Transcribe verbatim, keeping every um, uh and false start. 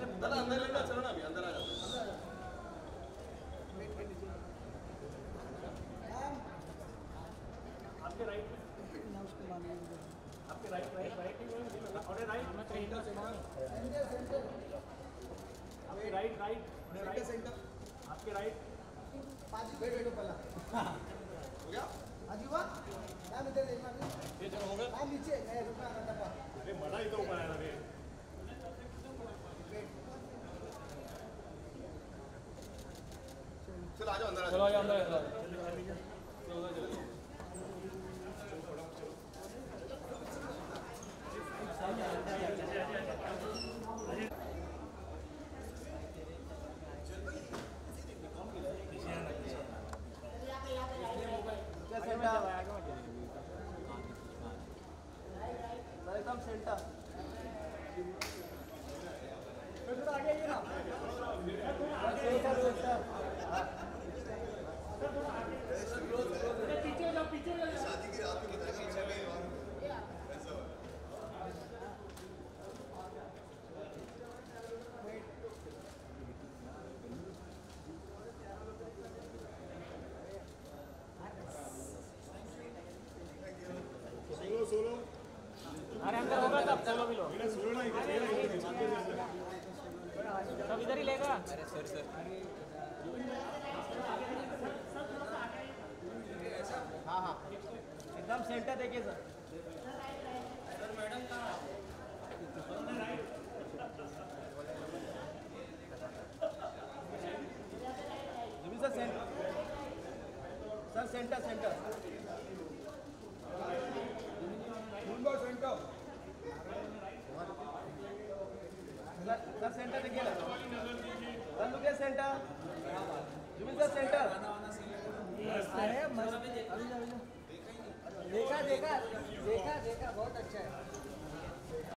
दादा अंदर लेकर चलो ना, अभी अंदर आ जाओ। आपके राइट आपके राइट राइट राइट और राइट सेंटर सेंटर आपके राइट राइट सेंटर सेंटर आपके राइट पाजी वेट वेट पहला हो गया आजी हुआ मैम इधर देखना भी ये चलो हो गया। मैम नीचे मैं रुकना करता था अरे मजा ही तो ऊपर आया रे चलो आ जाओ अंदर, चलो आ जाओ अंदर आ जाओ। एकदम सेंटर थोड़ा आगे आइए ना सेंटर सेंटर पीछे जाओ पीछे जाओ शादी की रात में बताएगा ऐसा सोलो सोलो अरे अंदर होगा तब चलो भी लो सोलो ना सब इधर ही लेगा। अरे सर सर हाँ हाँ एकदम सेंटर देखिए सर सर मैडम कहाँ sir centre sir centre centre centre sir centre देखिए ना सर लुके सेंटर जुबिल सर सेंटर अरे मस्त देखा देखा देखा देखा बहुत अच्छा है।